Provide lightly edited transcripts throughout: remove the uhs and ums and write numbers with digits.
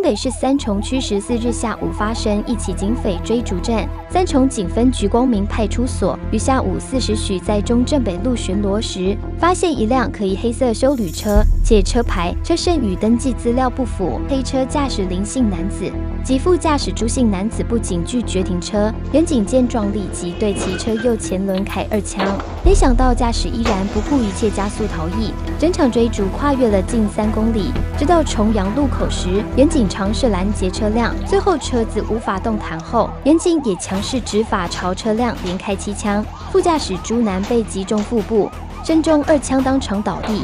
北市三重区14日下午发生一起警匪追逐战，三重警分局光明派出所于下午4时许在中正北路巡逻时，发现一辆可疑黑色休旅车，且车牌、车身与登记资料不符，黑车驾驶林姓男子及副驾驶朱姓男子不仅拒绝停车，远警见状立即对其车右前轮开2枪，没想到驾驶依然不顾一切加速逃逸，整场追逐跨越了近3公里，直到重阳路口时，远警尝试拦截车辆，最后车子无法动弹后，远警也强势执法朝车辆连开7枪，副驾驶朱男被击中腹部，身中2枪当场倒地。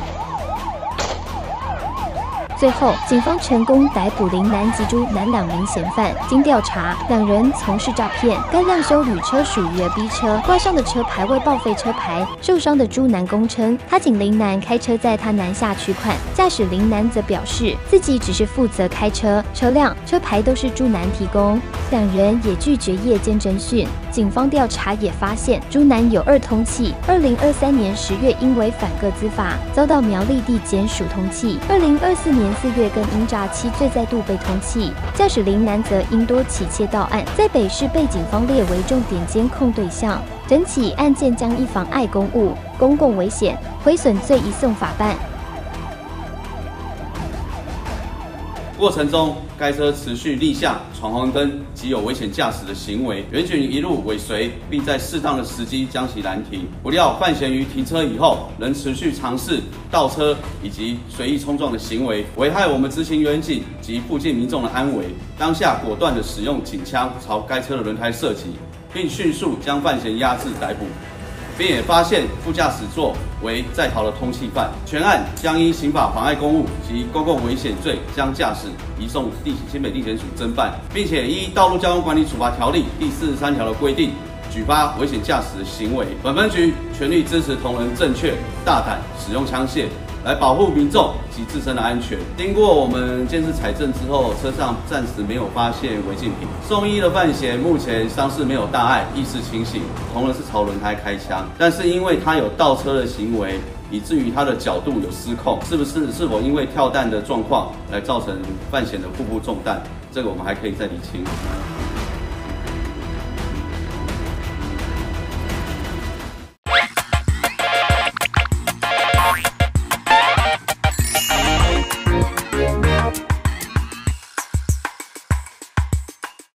最后，警方成功逮捕林男及朱男2名嫌犯。经调查，2人从事诈骗。该辆休旅车属于 B 车，挂上的车牌为报废车牌。受伤的朱男供称，他请林男开车载他南下取款，驾驶林男则表示自己只是负责开车，车辆、车牌都是朱男提供。2人也拒绝夜间侦讯。警方调查也发现，朱男有2通缉。2023年10月因违反个资法，遭到苗栗地检署通缉。2024年4月更因诈欺罪再度被通缉，驾驶林男则因多起窃盗案，在北市被警方列为重点监控对象。整起案件将依妨碍公务、公共危险、毁损罪移送法办。 过程中，该车持续逆向、闯红灯及有危险驾驶的行为，远警一路尾随，并在适当的时机将其拦停。不料犯嫌于停车以后，仍持续尝试倒车以及随意冲撞的行为，危害我们执勤远警及附近民众的安危。当下果断地使用警枪朝该车的轮胎射击，并迅速将犯嫌压制逮捕。并也发现副驾驶座为在逃的通缉犯，全案将依刑法妨碍公务及公共危险罪将驾驶移送新北地检署侦办，并且依《道路交通管理处罚条例》第43条的规定，举发危险驾驶的行为。本分局全力支持同仁正确、大胆使用枪械，来保护民众及自身的安全。经过我们监视采证之后，车上暂时没有发现违禁品。送医的犯嫌目前伤势没有大碍，意识清醒。同仁是朝轮胎开枪，但是因为他有倒车的行为，以至于他的角度有失控，是否因为跳弹的状况来造成犯嫌的腹部中弹？这个我们还可以再厘清。